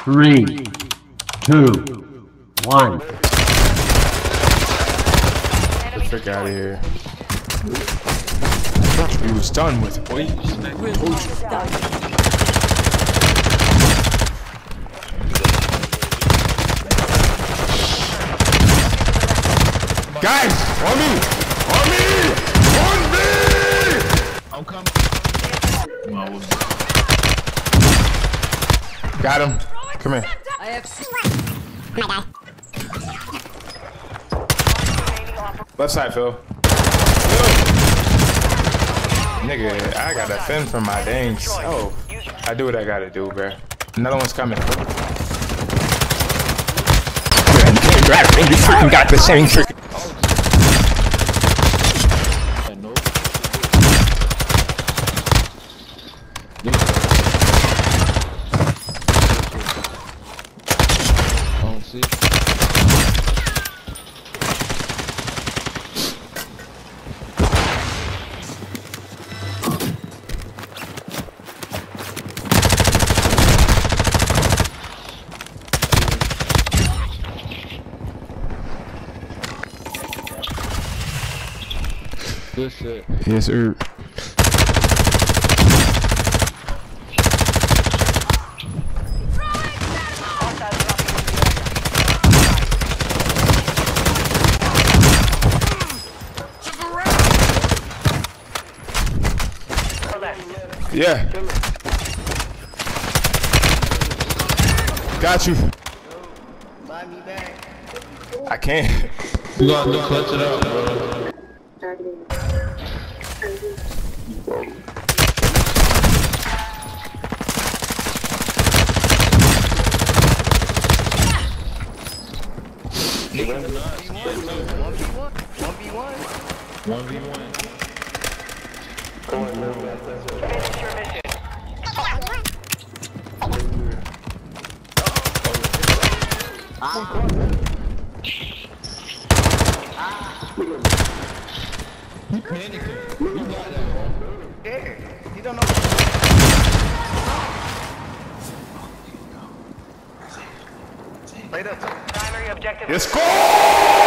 3, 2, 1. Get the frick out of here. He was done with it, boy. Guys, on me! On me! On me! I'm coming. Got him. Come here. I have My guy. Left side, Phil. Nigga, I gotta fend for my dang self. I do what I gotta do, bruh. Another one's coming. You freaking got the same trick. Good shit. Yes, sir. Yeah. Got you. I can't. You gotta clutch it out, bro. One v one. Finish your mission. You panicking. You got that, bro. Yeah, you don't know. Wait up. Primary objective. Let's go!